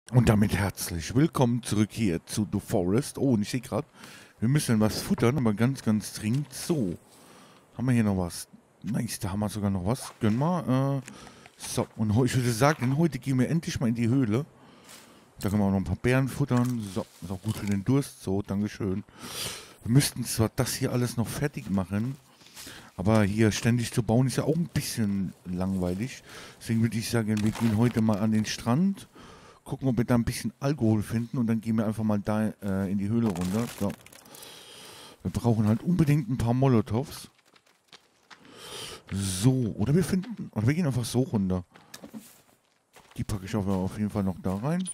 Und damit herzlich willkommen zurück hier zu The Forest. Oh, und ich sehe gerade, wir müssen was futtern, aber ganz, ganz dringend. So, haben wir hier noch was? Nice, da haben wir sogar noch was. Gönn mal. So, und ich würde sagen, heute gehen wir endlich mal in die Höhle. Da können wir auch noch ein paar Beeren futtern. So, ist auch gut für den Durst. So, Dankeschön. Wir müssten zwar das hier alles noch fertig machen, aber hier ständig zu bauen ist ja auch ein bisschen langweilig. Deswegen würde ich sagen, wir gehen heute mal an den Strand. Gucken, ob wir da ein bisschen Alkohol finden und dann gehen wir einfach mal da in die Höhle runter. So. Wir brauchen halt unbedingt ein paar Molotovs. So, oder wir gehen einfach so runter. Die packe ich auf jeden Fall noch da rein.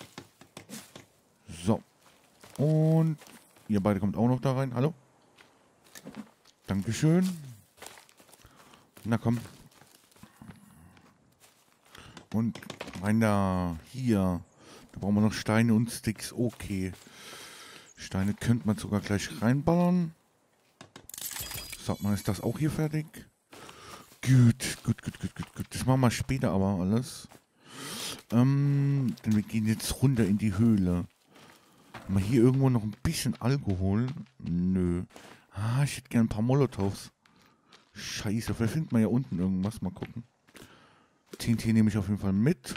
So. Und ihr beide kommt auch noch da rein. Hallo? Dankeschön. Na komm. Und rein da. Hier. Da brauchen wir noch Steine und Sticks. Okay. Steine könnte man sogar gleich reinballern. Sagt man, ist das auch hier fertig? Gut. Das machen wir später aber alles. Denn wir gehen jetzt runter in die Höhle. Haben wir hier irgendwo noch ein bisschen Alkohol? Nö. Ah, ich hätte gerne ein paar Molotovs. Scheiße, vielleicht findet man ja unten irgendwas. Mal gucken. TNT nehme ich auf jeden Fall mit.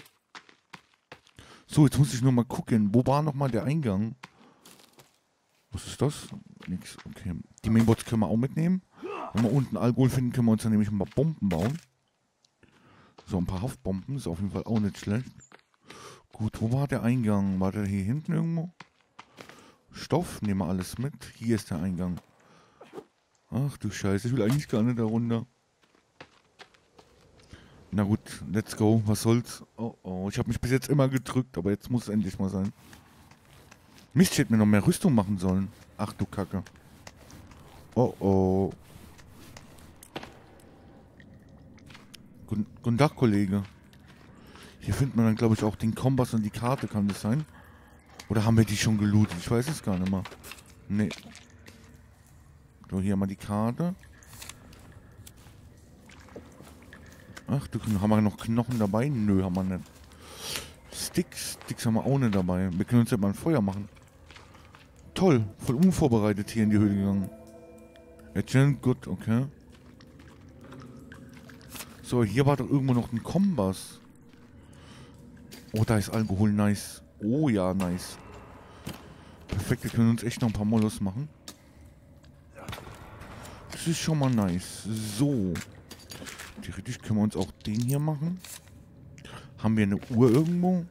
So, jetzt muss ich nur mal gucken. Wo war nochmal der Eingang? Was ist das? Nix. Okay. Die Mainboards können wir auch mitnehmen. Wenn wir unten Alkohol finden, können wir uns dann nämlich ein paar Bomben bauen. So, ein paar Haftbomben. Ist auf jeden Fall auch nicht schlecht. Gut, wo war der Eingang? War der hier hinten irgendwo? Stoff, nehmen wir alles mit. Hier ist der Eingang. Ach du Scheiße, ich will eigentlich gar nicht da runter. Na gut, let's go. Was soll's? Oh oh, ich habe mich bis jetzt immer gedrückt, aber jetzt muss es endlich mal sein. Mist, ich hätte mir noch mehr Rüstung machen sollen. Ach du Kacke. Oh oh. Guten Tag, Kollege. Hier findet man dann, glaube ich, auch den Kompass und die Karte, kann das sein? Oder haben wir die schon gelootet? Ich weiß es gar nicht mehr. Nee. So, hier mal die Karte. Ach du, haben wir noch Knochen dabei? Nö, haben wir nicht. Sticks haben wir auch nicht dabei. Wir können uns ja mal ein Feuer machen. Toll, voll unvorbereitet hier in die Höhle gegangen. Agent, gut, okay. So, hier war doch irgendwo noch ein Kompass. Oh, da ist Alkohol, nice. Oh ja, nice. Perfekt, wir können uns echt noch ein paar Mollos machen. Das ist schon mal nice. So. Theoretisch können wir uns auch den hier machen. Haben wir eine Uhr irgendwo?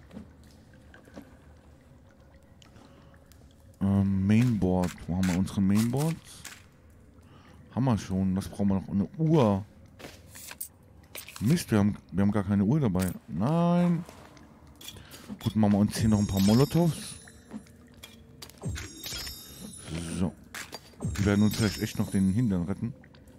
Mainboard. Wo haben wir unsere Mainboards? Haben wir schon. Was brauchen wir noch? Eine Uhr. Mist, wir haben gar keine Uhr dabei. Nein. Gut, machen wir uns hier noch ein paar Molotovs. So. Die werden uns vielleicht echt noch den Hintern retten.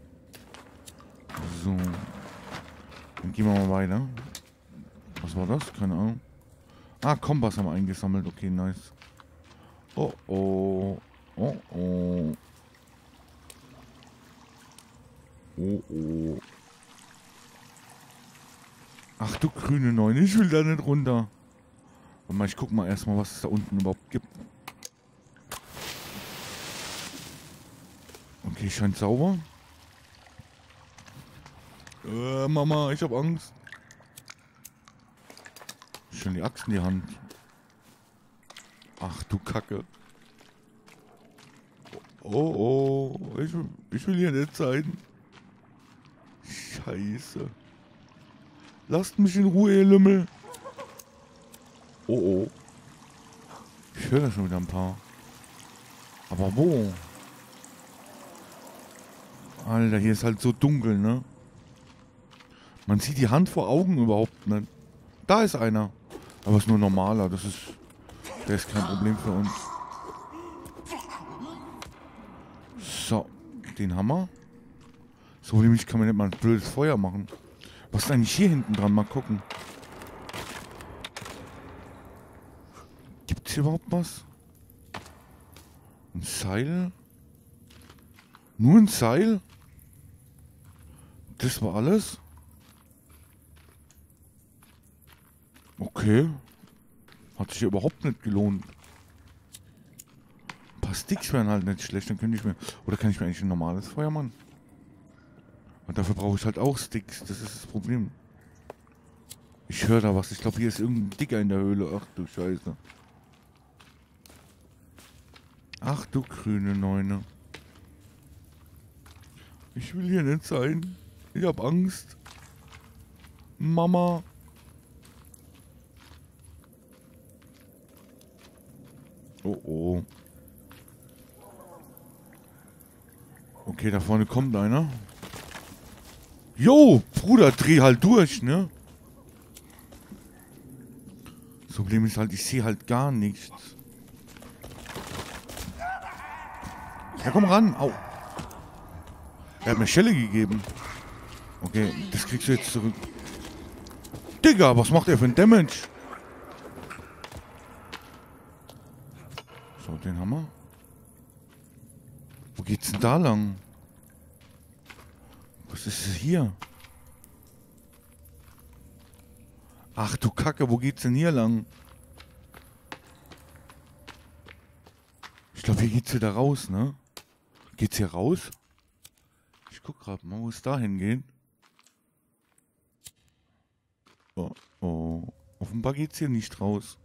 So. Dann gehen wir mal weiter. Was war das? Keine Ahnung. Ah, Kompass haben wir eingesammelt. Okay, nice. Oh oh. Oh oh. Oh oh. Ach du grüne Neune, ich will da nicht runter. Warte mal, ich guck mal erstmal, was es da unten überhaupt gibt. Okay, scheint sauber. Mama, ich hab Angst. Schon die Axt in die Hand. Ach du Kacke. Oh oh, ich will hier nicht sein. Scheiße. Lasst mich in Ruhe, ihr Lümmel. Oh oh. Ich höre da schon wieder ein paar. Aber wo? Alter, hier ist halt so dunkel, ne? Man sieht die Hand vor Augen überhaupt nicht. Da ist einer. Aber ist nur normaler. Der ist kein Problem für uns. So, den Hammer. So nämlich kann man nicht mal ein blödes Feuer machen. Was ist eigentlich hier hinten dran? Mal gucken. Gibt's hier überhaupt was? Ein Seil? Nur ein Seil? Das war alles? Okay. Hat sich ja überhaupt nicht gelohnt. Ein paar Sticks wären halt nicht schlecht, dann könnte ich mir... Oder kann ich mir eigentlich ein normales Feuer machen? Und dafür brauche ich halt auch Sticks, das ist das Problem. Ich höre da was, ich glaube hier ist irgendein Dicker in der Höhle. Ach du Scheiße. Ach du grüne Neune. Ich will hier nicht sein. Ich hab Angst. Mama. Oh oh. Okay, da vorne kommt einer. Jo, Bruder, dreh halt durch, ne? Das Problem ist halt, ich sehe halt gar nichts. Ja, komm ran. Au. Er hat mir Schelle gegeben. Okay, das kriegst du jetzt zurück. Digga, was macht er für ein Damage? So, den haben wir. Wo geht's denn da lang? Was ist das hier? Ach du Kacke, wo geht's denn hier lang? Ich glaube, hier geht's wieder raus, ne? Geht's hier raus? Ich guck gerade mal, wo es da hingeht. Oh, oh. Offenbar geht's hier nicht raus.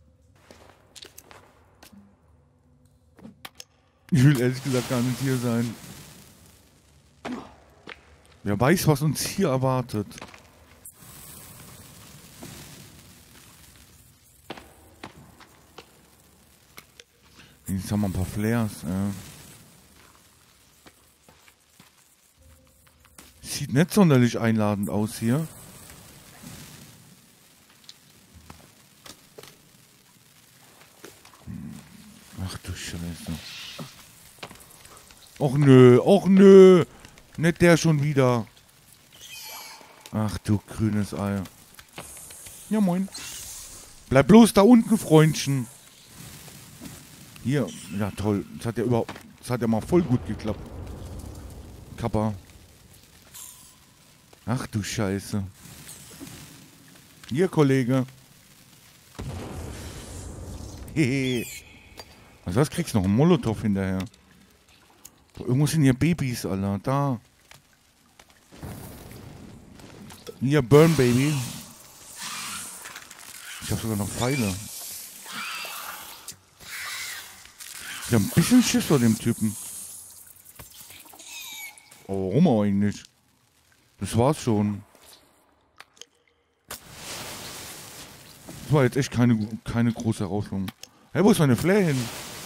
Ich will ehrlich gesagt gar nicht hier sein. Wer weiß, was uns hier erwartet. Jetzt haben wir ein paar Flares. Sieht nicht sonderlich einladend aus hier. Ach du Scheiße. Och nö, och nö. Nicht der schon wieder. Ach du grünes Ei. Ja moin. Bleib bloß da unten, Freundchen. Hier, ja toll. Das hat ja mal voll gut geklappt. Kappa. Ach du Scheiße. Hier, Kollege. Hehe. Also was kriegst du noch? Ein Molotow hinterher. Boah, irgendwo sind hier Babys, Alter. Da. Hier, Burn, Baby. Ich hab sogar noch Pfeile. Ich hab ein bisschen Schiss vor dem Typen. Oh, warum auch eigentlich? Das war's schon. Das war jetzt echt keine große Herausforderung. Hey, wo ist meine Flare hin?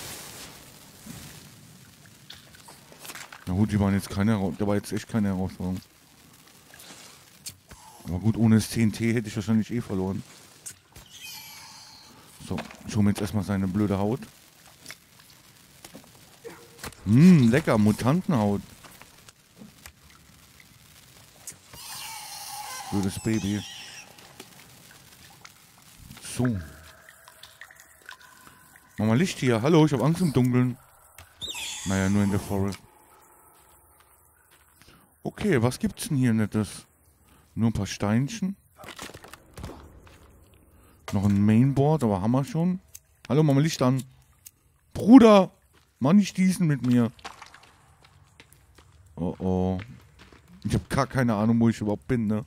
Na gut, die waren jetzt da war jetzt echt keine Herausforderung. Aber gut, ohne das TNT hätte ich wahrscheinlich eh verloren. So, ich hole mir jetzt erstmal seine blöde Haut. Lecker, Mutantenhaut. Blödes Baby. So. Mach mal Licht hier. Hallo, ich habe Angst im Dunkeln. Naja, nur in der Forest. Okay, was gibt's denn hier Nettes? Nur ein paar Steinchen. Noch ein Mainboard, aber haben wir schon. Hallo, mach mal Licht an. Bruder, mach nicht diesen mit mir. Oh oh. Ich habe gar keine Ahnung, wo ich überhaupt bin, ne?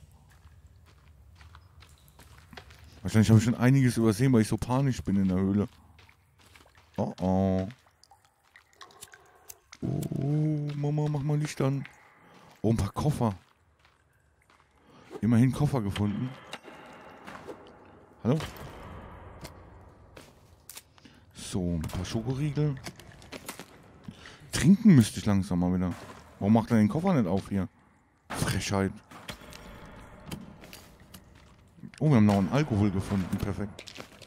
Wahrscheinlich habe ich schon einiges übersehen, weil ich so panisch bin in der Höhle. Oh oh. Oh, Mama, mach mal Licht an. Oh, ein paar Koffer. Immerhin Koffer gefunden. Hallo? So, ein paar Schokoriegel. Trinken müsste ich langsam mal wieder. Warum macht er den Koffer nicht auf hier? Frechheit. Oh, wir haben noch einen Alkohol gefunden. Perfekt.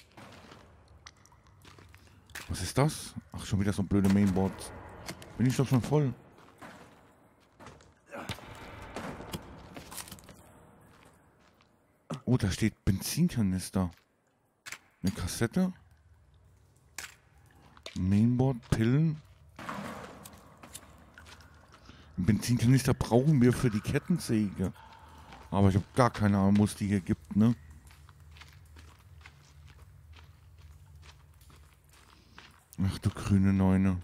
Was ist das? Ach, schon wieder so blöde Mainboards. Bin ich doch schon voll. Oh, da steht Benzinkanister. Eine Kassette. Mainboard, Pillen. Einen Benzinkanister brauchen wir für die Kettensäge. Aber ich habe gar keine Ahnung, wo es die hier gibt, ne? Ach du grüne Neune.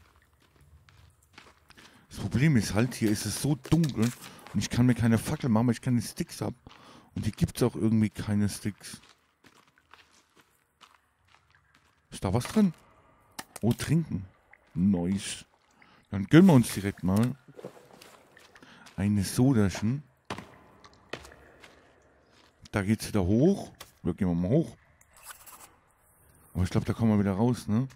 Das Problem ist halt, hier ist es so dunkel und ich kann mir keine Fackel machen, weil ich keine Sticks habe. Und hier gibt es auch irgendwie keine Sticks. Ist da was drin? Oh, trinken. Nice. Dann gönnen wir uns direkt mal eine Sodachen. Da geht's wieder hoch. Oder gehen wir mal hoch. Aber ich glaube, da kommen wir wieder raus, ne?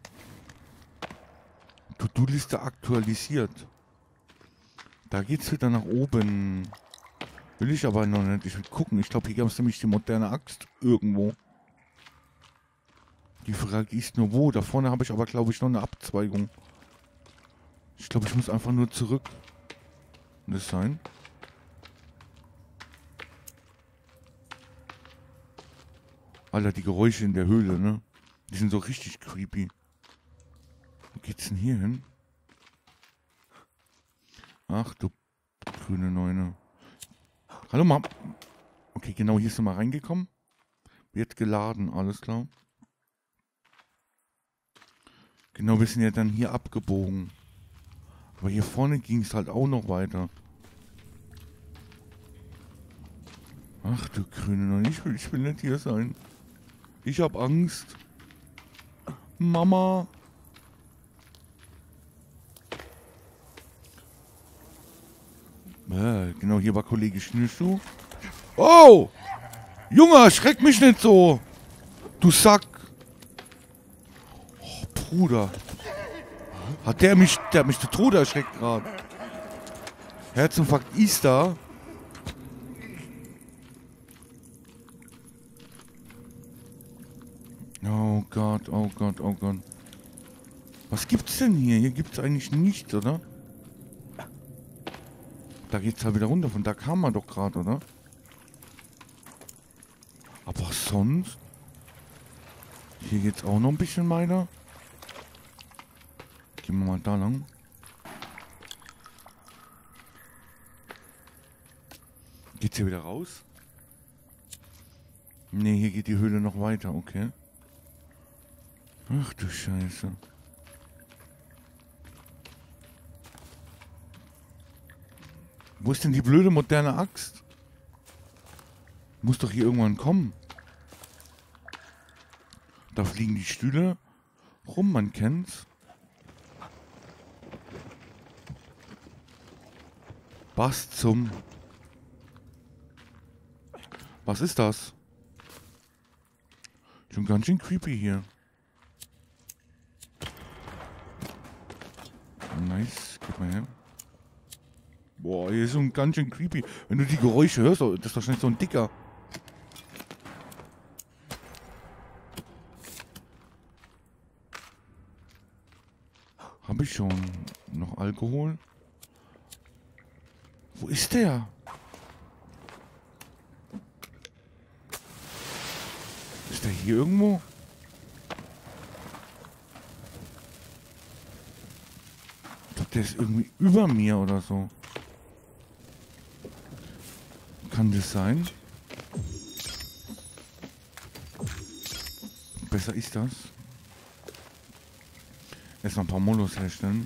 To-Do-Liste aktualisiert. Da geht's wieder nach oben. Will ich aber noch nicht. Ich will gucken. Ich glaube, hier gab es nämlich die moderne Axt irgendwo. Die Frage ist nur wo. Da vorne habe ich aber, glaube ich, noch eine Abzweigung. Ich glaube, ich muss einfach nur zurück. Kann das sein? Alter, die Geräusche in der Höhle, ne? Die sind so richtig creepy. Wo geht's denn hier hin? Ach du grüne Neune. Hallo Mom. Okay, genau, hier ist du mal reingekommen. Wird geladen, alles klar. Genau, wir sind ja dann hier abgebogen. Aber hier vorne ging es halt auch noch weiter. Ach du grüne Neune, ich will nicht hier sein. Ich hab Angst. Mama. Genau, hier war Kollege Schnürschuh. Oh! Junge, erschreck mich nicht so! Du Sack! Oh, Bruder. Der hat mich zu Tode erschreckt gerade. Herzinfarkt ist da. Oh Gott, oh Gott, oh Gott. Was gibt's denn hier? Hier gibt's eigentlich nichts, oder? Da geht's halt wieder runter. Von da kam man doch gerade, oder? Aber sonst... Hier geht's auch noch ein bisschen weiter. Gehen wir mal da lang. Geht's hier wieder raus? Ne, hier geht die Höhle noch weiter, okay. Ach du Scheiße. Wo ist denn die blöde moderne Axt? Muss doch hier irgendwann kommen. Da fliegen die Stühle rum, man kennt's. Was zum... Was ist das? Schon ganz schön creepy hier. Nice, gib mal her. Boah, hier ist so ganz schön creepy. Wenn du die Geräusche hörst, das ist wahrscheinlich so ein Dicker. Habe ich schon noch Alkohol? Wo ist der? Ist der hier irgendwo? Ich glaube, der ist irgendwie über mir oder so. Kann das sein? Besser ist das. Erst noch ein paar Molos herstellen.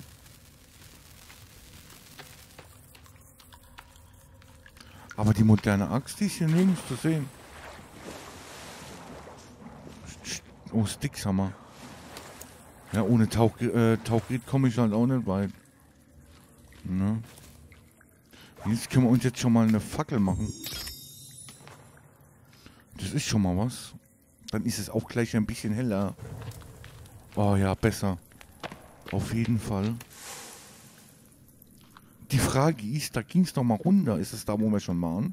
Aber die moderne Axt, die ist hier nirgends zu sehen. Oh, Sticks haben wir. Ja, ohne Tauchgerät komme ich halt auch nicht weit. Ne? Jetzt können wir uns jetzt schon mal eine Fackel machen. Das ist schon mal was. Dann ist es auch gleich ein bisschen heller. Oh ja, besser. Auf jeden Fall. Die Frage ist, da ging es noch mal runter. Ist es da, wo wir schon waren?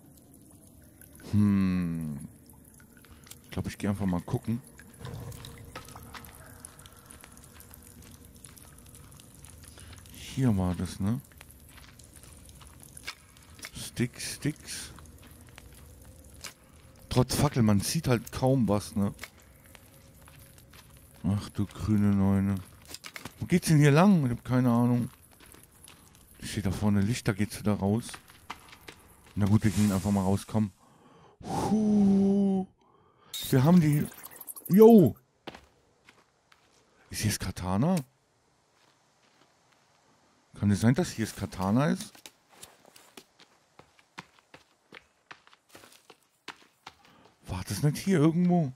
Ich glaube, ich gehe einfach mal gucken. Hier war das, ne? Sticks. Trotz Fackel, man sieht halt kaum was, ne? Ach du grüne Neune. Wo geht's denn hier lang? Ich habe keine Ahnung. Steht da vorne Licht, da geht's wieder raus. Na gut, wir gehen einfach mal rauskommen. Wir haben die... Jo! Ist hier das Katana? Kann es sein, dass hier das Katana ist? War das nicht hier irgendwo?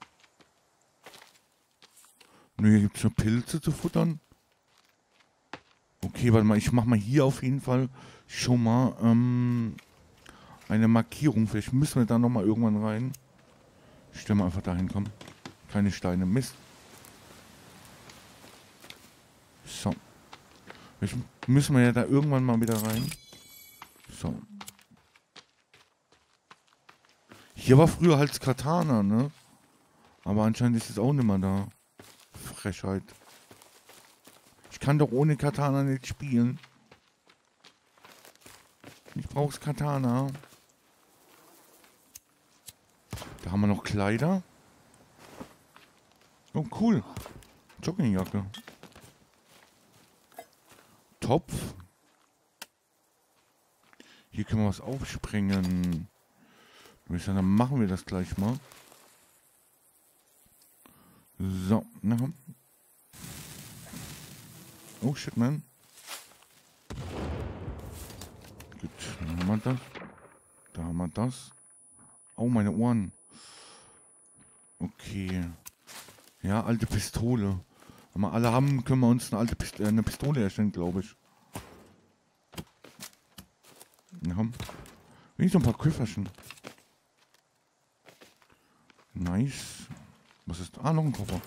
Nö, hier gibt es nur Pilze zu futtern. Okay, warte mal, ich mach mal hier auf jeden Fall schon mal eine Markierung. Vielleicht müssen wir da nochmal irgendwann rein. Ich stelle mal einfach dahin, komm. Keine Steine, Mist. So. Vielleicht müssen wir ja da irgendwann mal wieder rein. So. Hier war früher halt das Katana, ne? Aber anscheinend ist es auch nicht mehr da. Frechheit. Ich kann doch ohne Katana nicht spielen. Ich brauch's Katana. Da haben wir noch Kleider. Oh, cool. Joggingjacke. Topf. Hier können wir was aufspringen. Dann machen wir das gleich mal. So. Na. Oh shit, man. Gut, dann haben wir das. Da haben wir das. Oh, meine Ohren. Okay. Ja, alte Pistole. Wenn wir alle haben, können wir uns eine alte eine Pistole erstellen, glaube ich. Ja. Wie so ein paar Köfferchen. Nice. Was ist... Ah, noch ein Koffer.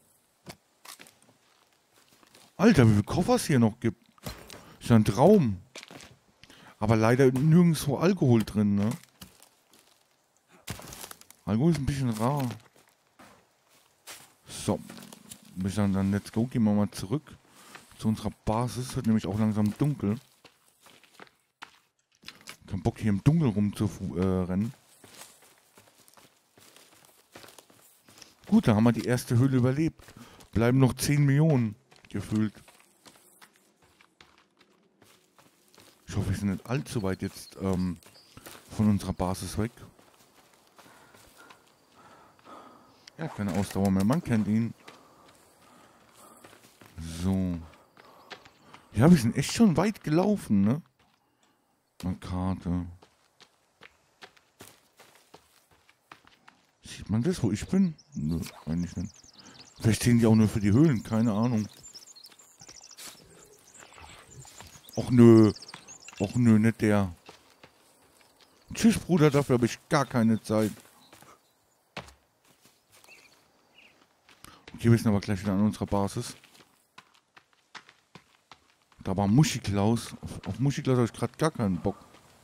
Alter, wie viele Koffer es hier noch gibt. Ist ja ein Traum. Aber leider nirgendwo Alkohol drin, ne? Alkohol ist ein bisschen rar. So. Wir sagen dann, let's go. Gehen wir mal zurück zu unserer Basis. Wird nämlich auch langsam dunkel. Kein Bock hier im Dunkeln rumzurennen. Gut, da haben wir die erste Höhle überlebt. Bleiben noch 10 Millionen gefühlt. Ich hoffe, wir sind nicht allzu weit jetzt von unserer Basis weg. Ja, keine Ausdauer mehr. Man kennt ihn. So. Ja, wir sind echt schon weit gelaufen, ne? Eine Karte. Sieht man das, wo ich bin? Nö, eigentlich nicht. Vielleicht stehen die auch nur für die Höhlen, keine Ahnung. Och nö. Och nö, nicht der. Tschüss, Bruder, dafür habe ich gar keine Zeit. Okay, wir sind aber gleich wieder an unserer Basis. Da war Muschiklaus. Auf Muschiklaus habe ich gerade gar keinen Bock.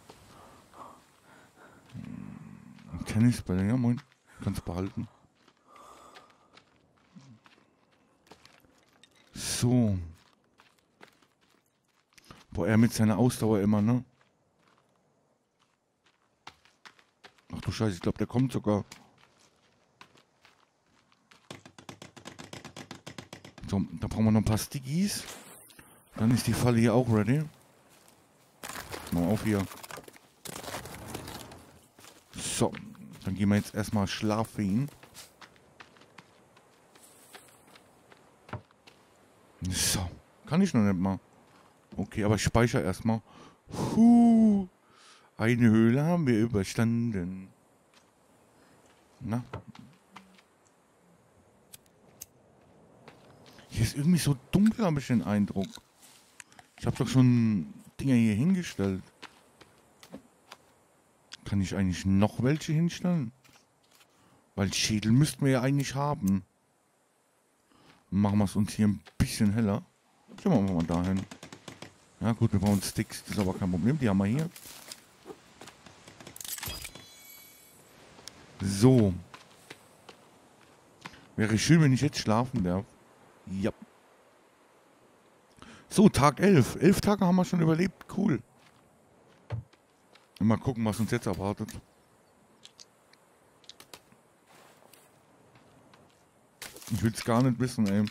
Tennisbälle, ja moin. Kannst behalten. So. Boah, er mit seiner Ausdauer immer, ne? Ach du Scheiße, ich glaube, der kommt sogar. So, da brauchen wir noch ein paar Stickies. Dann ist die Falle hier auch ready. Mal auf hier. So, dann gehen wir jetzt erstmal schlafen. So, kann ich noch nicht mal. Okay, aber ich speichere erstmal. Eine Höhle haben wir überstanden. Na? Hier ist irgendwie so dunkel, habe ich den Eindruck. Ich habe doch schon Dinger hier hingestellt. Kann ich eigentlich noch welche hinstellen? Weil Schädel müssten wir ja eigentlich haben. Machen wir es uns hier ein bisschen heller. Gehen wir mal dahin. Ja gut, wir brauchen Sticks, das ist aber kein Problem. Die haben wir hier. So. Wäre schön, wenn ich jetzt schlafen darf. Ja. So, Tag 11. 11 Tage haben wir schon überlebt. Cool. Mal gucken, was uns jetzt erwartet. Ich will es gar nicht wissen, ey.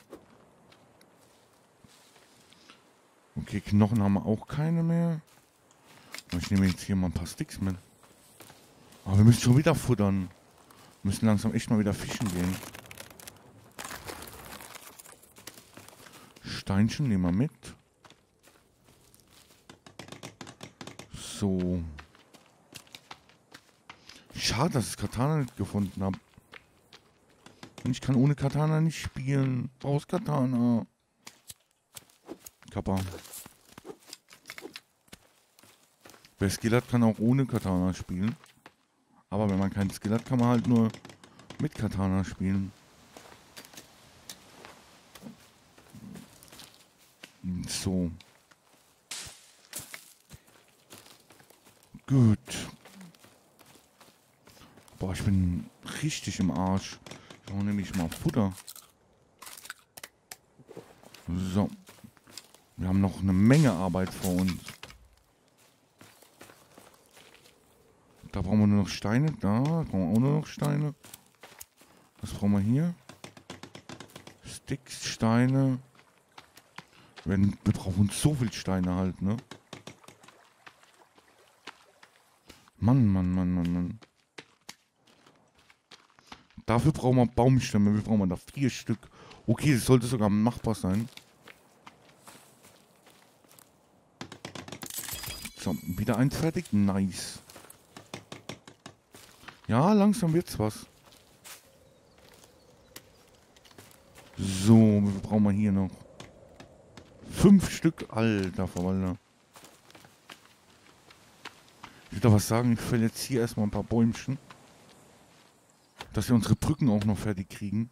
Okay, Knochen haben wir auch keine mehr. Ich nehme jetzt hier mal ein paar Sticks mit. Aber wir müssen schon wieder futtern. Wir müssen langsam echt mal wieder fischen gehen. Steinchen nehmen wir mit. So. Schade, dass ich Katana nicht gefunden habe. Und ich kann ohne Katana nicht spielen. Brauchst Katana. Kappa. Wer Skill hat, kann auch ohne Katana spielen. Aber wenn man keinen Skill hat, kann man halt nur mit Katana spielen. So. Gut. Boah, ich bin richtig im Arsch. Ich brauche nämlich mal Futter. So. Wir haben noch eine Menge Arbeit vor uns. Da brauchen wir nur noch Steine. Da brauchen wir auch nur noch Steine. Was brauchen wir hier? Sticks, Steine. Wir brauchen so viel Steine halt, ne? Mann. Dafür brauchen wir Baumstämme. Wie brauchen wir da? 4 Stück. Okay, das sollte sogar machbar sein. So, wieder eins fertig. Nice. Ja, langsam wird's was. So, wie brauchen wir hier noch? 5 Stück. Alter Verwalter. Ich würde was sagen, ich fälle jetzt hier erstmal ein paar Bäumchen. Dass wir unsere Brücken auch noch fertig kriegen.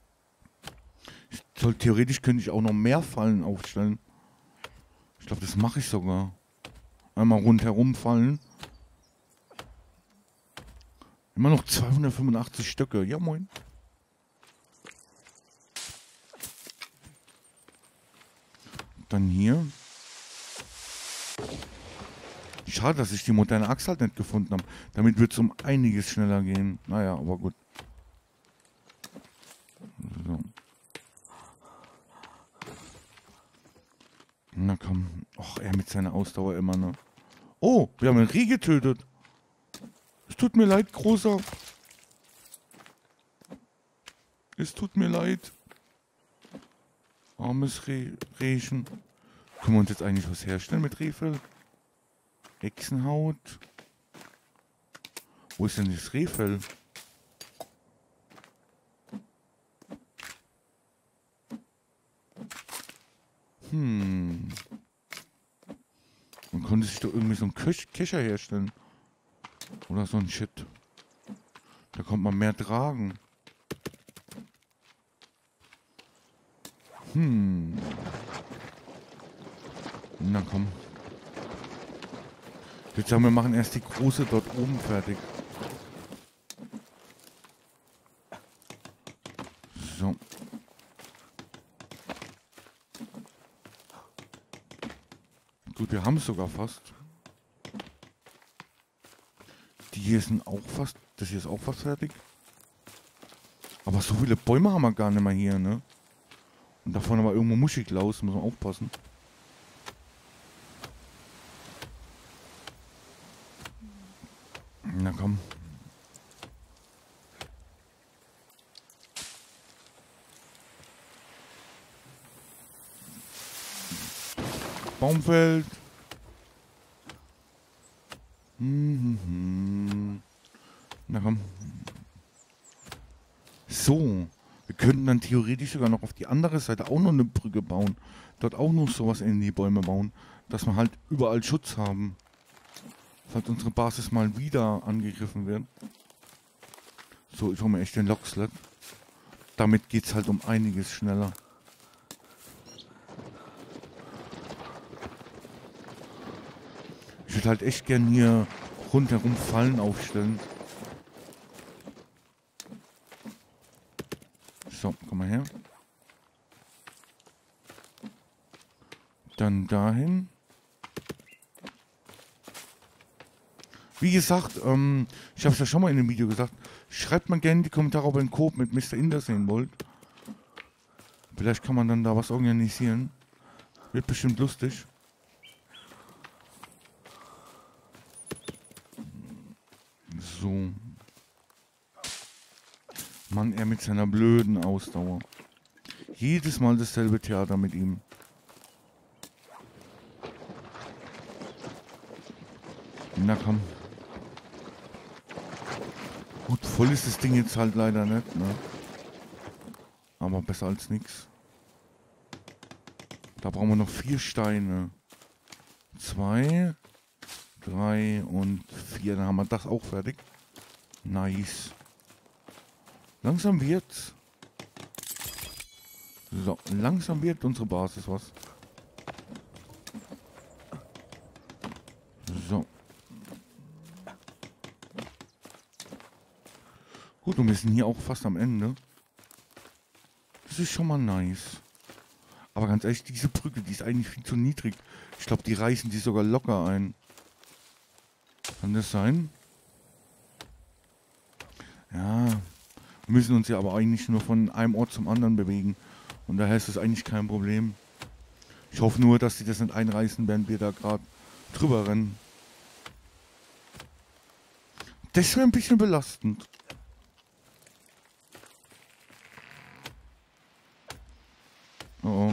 Theoretisch könnte ich auch noch mehr Fallen aufstellen. Ich glaube, das mache ich sogar. Einmal rundherum fallen. Immer noch 285 Stöcke. Ja, moin. Dann hier. Schade, dass ich die moderne Axt halt nicht gefunden habe. Damit wird es um einiges schneller gehen. Naja, aber gut. So. Na komm. Och, er mit seiner Ausdauer immer, ne? Oh, wir haben einen Reh getötet. Es tut mir leid, Großer. Es tut mir leid. Armes Rehchen. Können wir uns jetzt eigentlich was herstellen mit Rehfell? Echsenhaut. Wo ist denn das Rehfell? Man konnte sich doch irgendwie so einen Kescher herstellen. Oder so ein Shit. Da kommt man mehr tragen. Na komm. Jetzt sagen wir, machen erst die große dort oben fertig. So. Gut, wir haben es sogar fast. Die hier sind auch fast. Das hier ist auch fast fertig. Aber so viele Bäume haben wir gar nicht mehr hier, ne? Und da vorne war irgendwo Muschelklaus, muss man aufpassen. Na komm. Baumfeld. Na komm. So. Wir könnten dann theoretisch sogar noch auf die andere Seite auch noch eine Brücke bauen. Dort auch noch sowas in die Bäume bauen. Dass wir halt überall Schutz haben. Falls unsere Basis mal wieder angegriffen wird. So, ich hole mir echt den Lockslot. Damit geht es halt um einiges schneller. Ich würde halt echt gern hier rundherum Fallen aufstellen. So, komm mal her. Dann dahin. Wie gesagt, ich habe es ja schon mal in dem Video gesagt. Schreibt mal gerne in die Kommentare, ob ihr einen Coop mit Mr. Inder sehen wollt. Vielleicht kann man dann da was organisieren. Wird bestimmt lustig. So. Mann, er mit seiner blöden Ausdauer. Jedes Mal dasselbe Theater mit ihm. Na komm. Gut, voll ist das Ding jetzt halt leider nicht, ne? Aber besser als nichts. Da brauchen wir noch 4 Steine. 2, 3 und 4. Dann haben wir das auch fertig. Nice. Langsam wird's. So, langsam wird unsere Basis was. So. Gut, und wir sind hier auch fast am Ende. Das ist schon mal nice. Aber ganz ehrlich, diese Brücke, die ist eigentlich viel zu niedrig. Ich glaube, die reißen die sogar locker ein. Kann das sein? Ja. Wir müssen uns ja aber eigentlich nur von einem Ort zum anderen bewegen. Und daher ist das eigentlich kein Problem. Ich hoffe nur, dass sie das nicht einreißen, während wir da gerade drüber rennen. Das wäre ein bisschen belastend. Oh.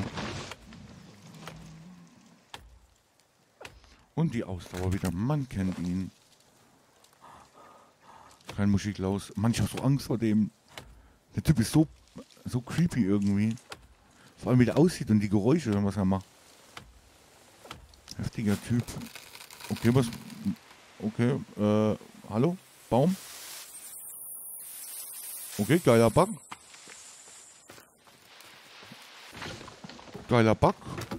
Und die Ausdauer wieder. Man kennt ihn. Kein Muschiklaus. Mann, ich hab so Angst vor dem. Der Typ ist so creepy irgendwie. Vor allem wie der aussieht und die Geräusche und was er macht. Heftiger Typ. Okay, was... Okay, hallo? Baum? Okay, geiler Bug. Geiler Bug.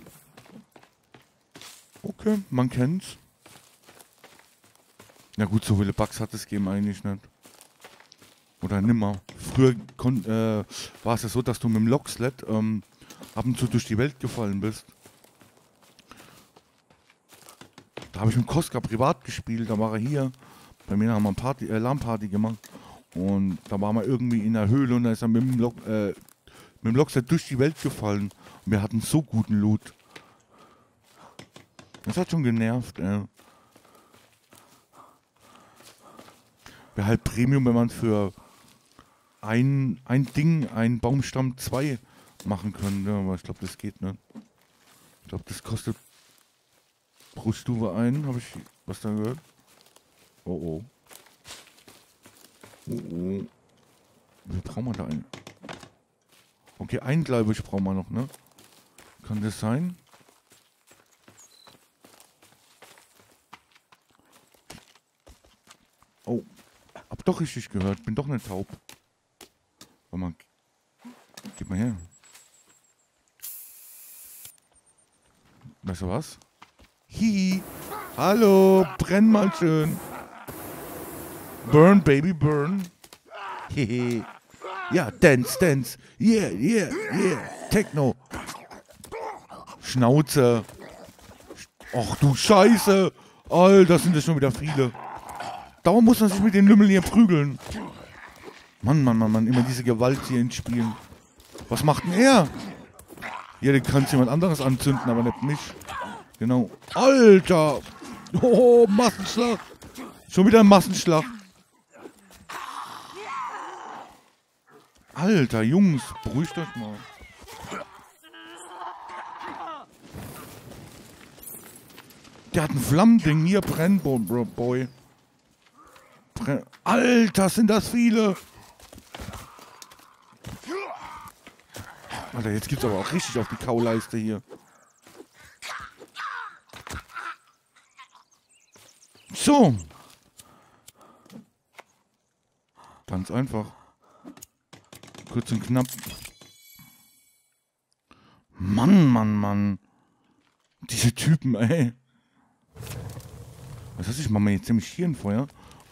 Okay, man kennt's. Na gut, so viele Bugs hat das Game eigentlich nicht. Oder nimmer. Früher war es ja so, dass du mit dem Locksled ab und zu durch die Welt gefallen bist. Da habe ich mit Koska privat gespielt, da war er hier. Bei mir haben wir LAN-Party gemacht. Und da waren wir irgendwie in der Höhle und da ist er mit dem Locksled durch die Welt gefallen. Und wir hatten so guten Loot. Das hat schon genervt, Wäre halt Premium, wenn man für ein Ding, einen Baumstamm 2 machen könnte. Aber ich glaube, das geht nicht. Ich glaube, das kostet pro Stufe ein. Habe ich was da gehört? Oh oh. Oh oh. Wie brauchen wir da einen? Okay, einen glaube ich brauchen wir noch, ne? Kann das sein? Oh. Hab doch richtig gehört. Bin doch nicht taub. Warte mal. Gib mal her. Weißt du was? Hihi. Hallo. Brenn mal schön. Burn, Baby, burn. Hehe. Ja, dance, dance. Yeah, yeah, yeah. Techno. Schnauze. Ach du Scheiße. Alter, sind das schon wieder viele. Dauernd muss man sich mit den Lümmeln hier prügeln. Mann, Mann, Mann, Mann. Immer diese Gewalt hier in Spielen. Was macht denn er? Ja, den kannst jemand anderes anzünden, aber nicht mich. Genau. Alter. Oh, Massenschlag. Schon wieder ein Massenschlag. Alter, Jungs, beruhigt euch mal. Der hat ein Flammending. Hier, Brennboy. Alter, sind das viele. Alter, jetzt gibt's aber auch richtig auf die Kauleiste hier. So. Ganz einfach. Kurz und knapp. Mann, Mann, Mann. Diese Typen, ey. Was heißt, ich mache mir jetzt ziemlich Hirnfeuer.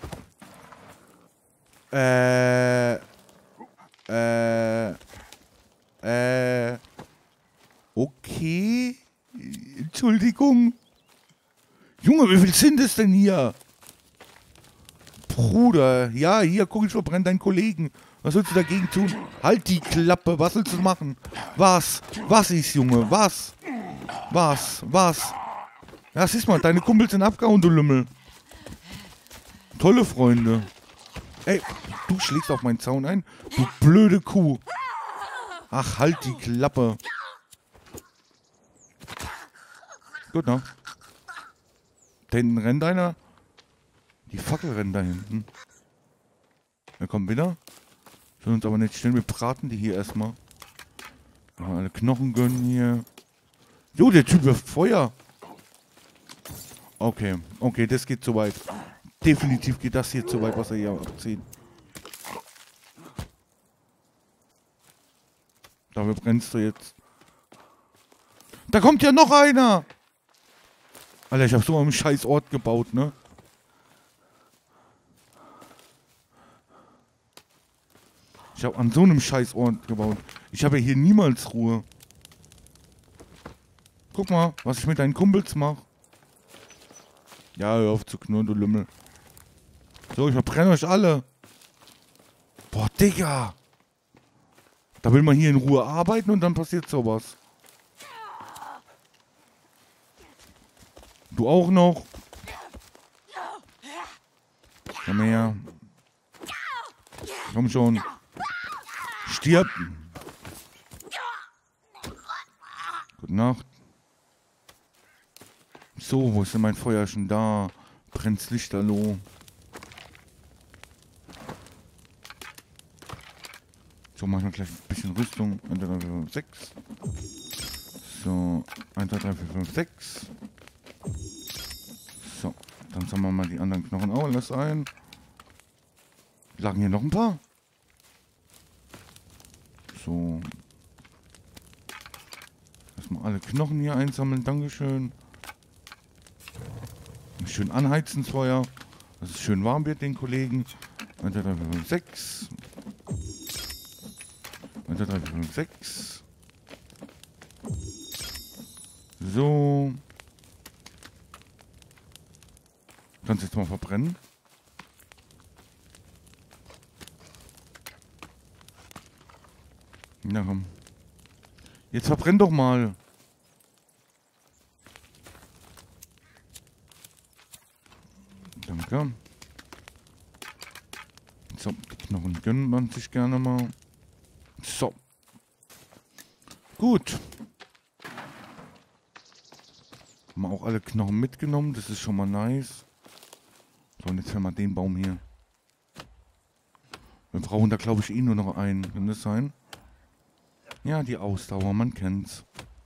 Okay. Entschuldigung. Junge, wie viel sind es denn hier? Bruder, ja, hier, guck, ich verbrenne deinen Kollegen. Was sollst du dagegen tun? Halt die Klappe, was willst du machen? Was? Was ist, Junge? Was? Was? Was? Ja, siehst mal, deine Kumpels sind abgehauen, du Lümmel. Tolle Freunde. Ey, du schlägst auf meinen Zaun ein, du blöde Kuh. Ach, halt die Klappe. Gut, ne? Da hinten rennt einer. Die Fackel rennen da hinten. Wir kommen wieder. Sollen uns aber nicht schnell, wir braten die hier erstmal. Mal alle Knochen gönnen hier. Jo, der Typ wirft Feuer. Okay, okay, das geht zu weit. Definitiv geht das hier zu weit, was er hier abzieht. Dafür brennst du jetzt. Da kommt ja noch einer! Alter, ich hab so einen scheiß Ort gebaut, ne? Ich habe an so einem Scheißort gebaut. Ich habe ja hier niemals Ruhe. Guck mal, was ich mit deinen Kumpels mache. Ja, hör auf zu knurren, du Lümmel. So, ich verbrenne euch alle. Boah, Digga. Da will man hier in Ruhe arbeiten und dann passiert sowas. Du auch noch. Komm her. Komm schon. Stirb. Gute Nacht. So, wo ist denn mein Feuer schon da? Brennt's Lichterloh. So, machen wir gleich ein bisschen Rüstung. 1, 2, 3, 4, 5, 6. So, 1, 2, 3, 4, 5, 6. So, dann sammeln wir mal die anderen Knochen auch alles ein. Lagen hier noch ein paar? So. Erstmal alle Knochen hier einsammeln. Dankeschön. Schön anheizen das Feuer, dass es schön warm wird, den Kollegen. 1, 2, 3, 4, 5, 6. 1, 2, 3, 4, 5, 6. So. Kannst du jetzt mal verbrennen? Na komm. Jetzt verbrenn doch mal. Danke. So, die Knochen gönnen man sich gerne mal. So. Gut. Haben wir auch alle Knochen mitgenommen. Das ist schon mal nice. So, und jetzt hören wir den Baum hier. Wir brauchen da, glaube ich, eh nur noch einen. Kann das sein? Ja, die Ausdauer, man kennt's.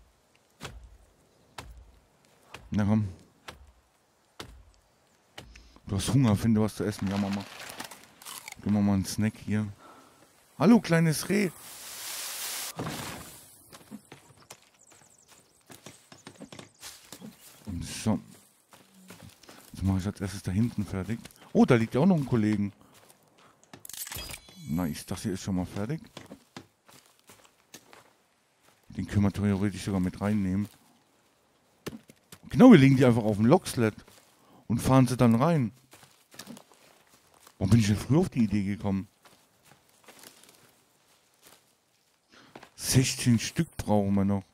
Na komm. Du hast Hunger, finde was zu essen. Ja, Mama. Gib mir mal einen Snack hier. Hallo, kleines Reh. So. Jetzt mache ich als erstes da hinten fertig. Oh, da liegt ja auch noch ein Kollegen. Nice, das hier ist schon mal fertig. Den können wir theoretisch sogar mit reinnehmen. Genau, wir legen die einfach auf dem Loksled und fahren sie dann rein. Warum bin ich denn früher auf die Idee gekommen? 16 Stück brauchen wir noch.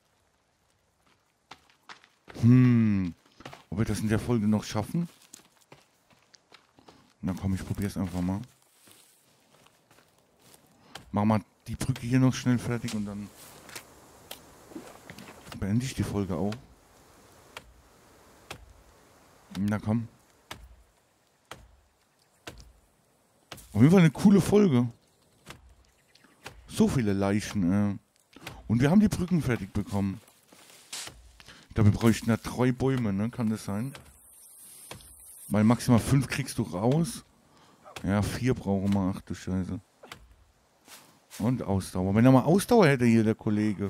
Ob wir das in der Folge noch schaffen? Na komm, ich probiere es einfach mal. Machen wir die Brücke hier noch schnell fertig und dann beende ich die Folge auch. Na komm. Auf jeden Fall eine coole Folge. So viele Leichen. Und wir haben die Brücken fertig bekommen. Ich glaube, wir bräuchten ja 3 Bäume, ne? Kann das sein? Weil maximal 5 kriegst du raus. Ja, 4 brauchen wir. Ach du Scheiße. Und Ausdauer. Wenn er mal Ausdauer hätte hier, der Kollege.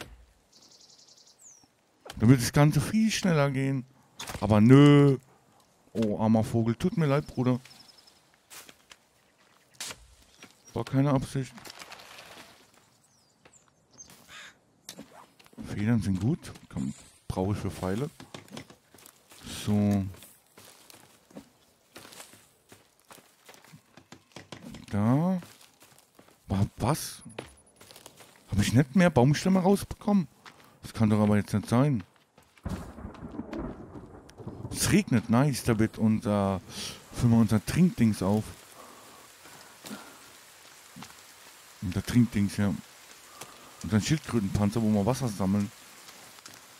Dann würde das Ganze viel schneller gehen. Aber nö. Oh, armer Vogel. Tut mir leid, Bruder. War keine Absicht. Federn sind gut. Komm, brauche ich für Pfeile. So. Da. Was? Habe ich nicht mehr Baumstämme rausbekommen? Das kann doch aber jetzt nicht sein. Es regnet, nice, da wird unser, füllen wir unser Trinkdings auf. Unser Trinkdings, ja. Unser Schildkrötenpanzer, wo wir Wasser sammeln.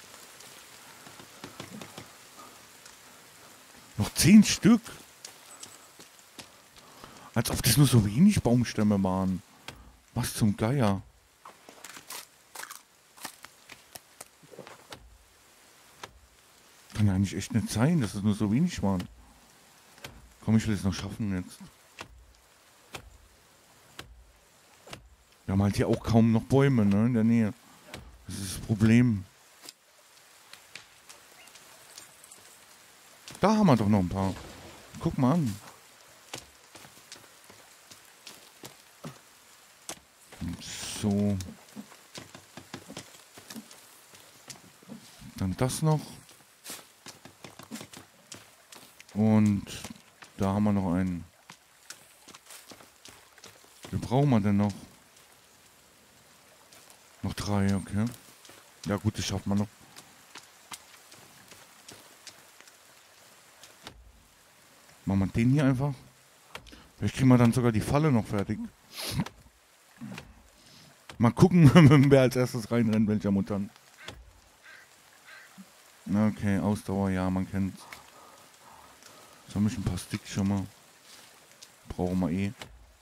Noch 10 Stück. Als ob das nur so wenig Baumstämme waren. Was zum Geier. Kann ja eigentlich echt nicht sein, dass es nur so wenig waren. Komm, ich will es noch schaffen jetzt. Wir haben halt hier auch kaum noch Bäume, ne, in der Nähe. Das ist das Problem. Da haben wir doch noch ein paar. Guck mal an. So. Dann das noch. Und da haben wir noch einen. Wie brauchen wir denn noch? Noch 3, okay. Ja gut, das schafft man noch. Machen wir den hier einfach. Vielleicht kriegen wir dann sogar die Falle noch fertig. Mal gucken, wer als erstes reinrennt, welcher Mutant. Okay, Ausdauer, ja, man kennt's. So habe ich ein paar Sticks schon mal. Brauchen wir eh.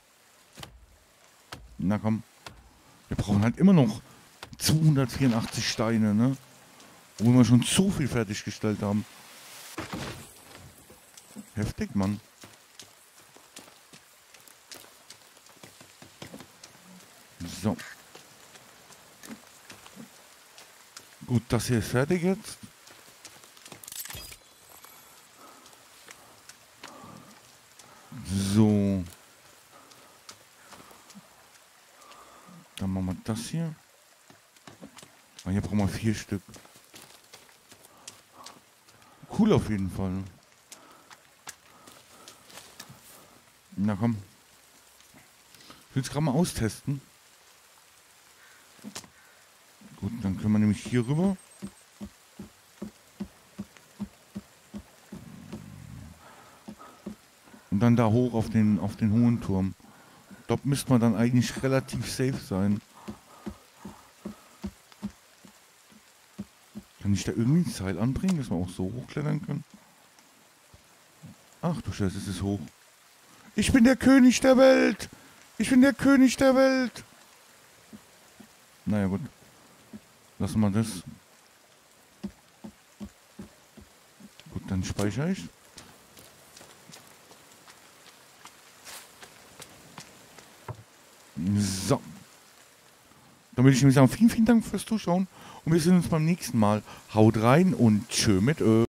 Na komm. Wir brauchen halt immer noch 284 Steine, ne? Obwohl wir schon so viel fertiggestellt haben. Heftig, Mann. So. Gut, das hier ist fertig jetzt. So. Dann machen wir das hier. Ah, hier brauchen wir 4 Stück. Cool auf jeden Fall. Na komm. Ich will es gerade mal austesten. Gut, dann können wir nämlich hier rüber. Und dann da hoch auf den hohen Turm. Dort müsste man dann eigentlich relativ safe sein. Kann ich da irgendwie ein Seil anbringen, dass wir auch so hochklettern können? Ach du Scheiße, es ist hoch. Ich bin der König der Welt! Ich bin der König der Welt! Naja gut. Lassen wir das. Gut, dann speichere ich. So. Dann würde ich nämlich sagen, vielen, vielen Dank fürs Zuschauen. Und wir sehen uns beim nächsten Mal. Haut rein und tschö mit Ö.